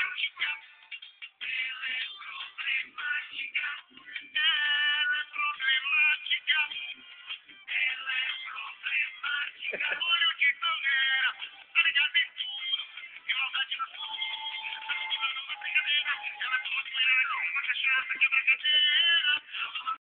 Olho de fogueira, tá ligado em tudo. E maldade na sua, tá falando uma brincadeira. Ela toma conhaque, uma cachaça, que é bagaceira.